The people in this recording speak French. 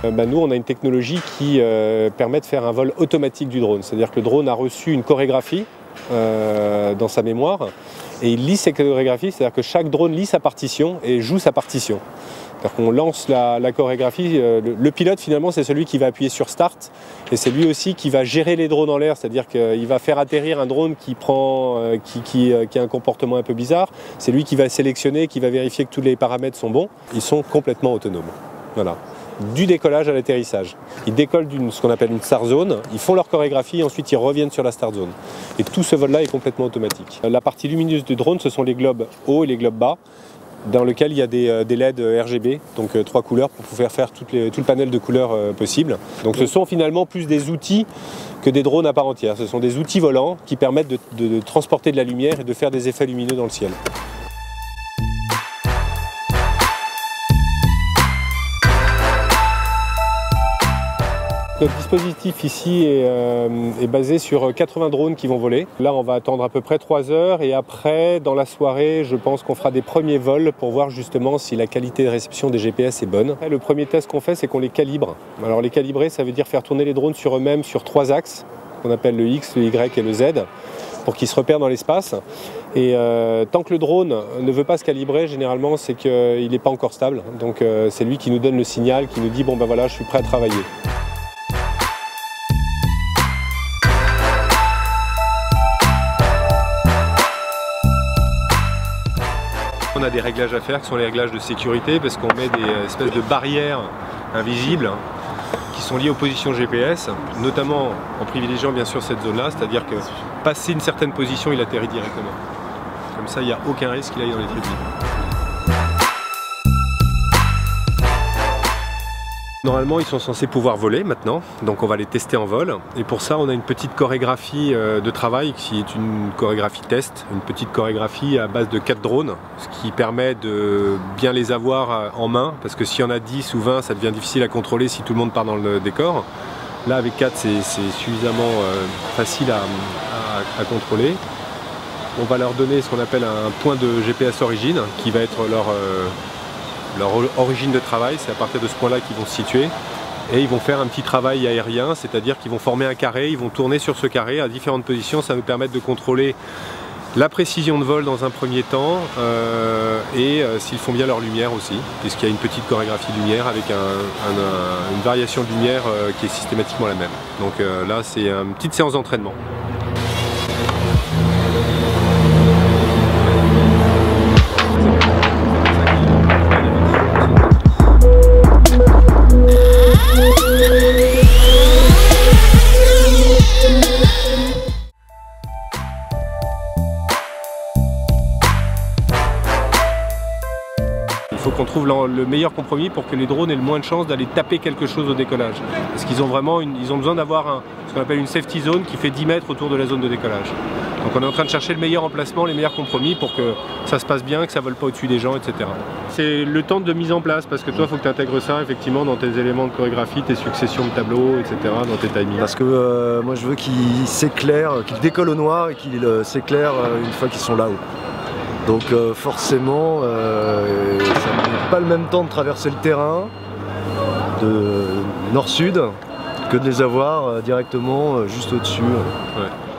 Nous, on a une technologie qui permet de faire un vol automatique du drone. C'est-à-dire que le drone a reçu une chorégraphie dans sa mémoire et il lit ses chorégraphies, c'est-à-dire que chaque drone lit sa partition et joue sa partition. C'est-à-dire qu'on lance la chorégraphie, le pilote finalement c'est celui qui va appuyer sur Start et c'est lui aussi qui va gérer les drones en l'air, c'est-à-dire qu'il va faire atterrir un drone qui a un comportement un peu bizarre, c'est lui qui va sélectionner, qui va vérifier que tous les paramètres sont bons. Ils sont complètement autonomes. Voilà. Du décollage à l'atterrissage. Ils décollent ce qu'on appelle une star zone, ils font leur chorégraphie et ensuite ils reviennent sur la star zone. Et tout ce vol-là est complètement automatique. La partie lumineuse du drone, ce sont les globes hauts et les globes bas, dans lequel il y a des LED RGB, donc 3 couleurs pour pouvoir faire tout le panel de couleurs possible. Donc ce sont finalement plus des outils que des drones à part entière. Ce sont des outils volants qui permettent de transporter de la lumière et de faire des effets lumineux dans le ciel. Notre dispositif ici est basé sur 80 drones qui vont voler. Là, on va attendre à peu près 3 heures et après, dans la soirée, je pense qu'on fera des premiers vols pour voir justement si la qualité de réception des GPS est bonne. Le premier test qu'on fait, c'est qu'on les calibre. Alors les calibrer, ça veut dire faire tourner les drones sur eux-mêmes sur 3 axes, qu'on appelle le X, le Y et le Z, pour qu'ils se repèrent dans l'espace. Et tant que le drone ne veut pas se calibrer, généralement, c'est qu'il n'est pas encore stable. Donc c'est lui qui nous donne le signal, qui nous dit « bon ben voilà, je suis prêt à travailler ». On a des réglages à faire qui sont les réglages de sécurité parce qu'on met des espèces de barrières invisibles qui sont liées aux positions GPS, notamment en privilégiant bien sûr cette zone-là, c'est-à-dire que passer une certaine position, il atterrit directement. Comme ça, il n'y a aucun risque qu'il aille dans les tribunes. Normalement, ils sont censés pouvoir voler maintenant, donc on va les tester en vol. Et pour ça, on a une petite chorégraphie de travail qui est une chorégraphie test, une petite chorégraphie à base de 4 drones, ce qui permet de bien les avoir en main, parce que s'il y en a 10 ou 20, ça devient difficile à contrôler si tout le monde part dans le décor. Là, avec 4, c'est suffisamment facile à contrôler. On va leur donner ce qu'on appelle un point de GPS origine, qui va être leur origine de travail, c'est à partir de ce point-là qu'ils vont se situer. Et ils vont faire un petit travail aérien, c'est-à-dire qu'ils vont former un carré, ils vont tourner sur ce carré à différentes positions. Ça va nous permettre de contrôler la précision de vol dans un premier temps et s'ils font bien leur lumière aussi, puisqu'il y a une petite chorégraphie de lumière avec une variation de lumière qui est systématiquement la même. Donc là, c'est une petite séance d'entraînement. Il faut qu'on trouve le meilleur compromis pour que les drones aient le moins de chances d'aller taper quelque chose au décollage. Parce qu'ils ont vraiment ils ont besoin d'avoir ce qu'on appelle une safety zone qui fait 10 mètres autour de la zone de décollage. Donc on est en train de chercher le meilleur emplacement, les meilleurs compromis pour que ça se passe bien, que ça ne vole pas au-dessus des gens, etc. C'est le temps de mise en place parce que toi il faut que tu intègres ça effectivement dans tes éléments de chorégraphie, tes successions de tableaux, etc. dans tes timings. Parce que moi je veux qu'ils s'éclairent, qu'ils décollent au noir et qu'ils s'éclairent une fois qu'ils sont là-haut. Donc forcément, ça n'a pas le même temps de traverser le terrain de nord-sud que de les avoir directement juste au-dessus. Ouais.